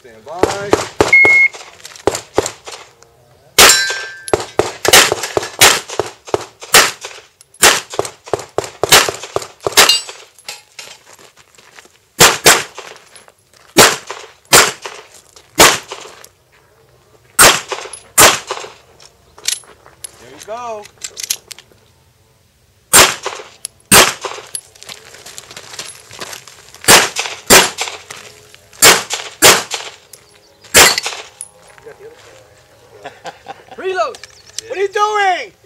Stand by. There you go. Reload! What are you doing?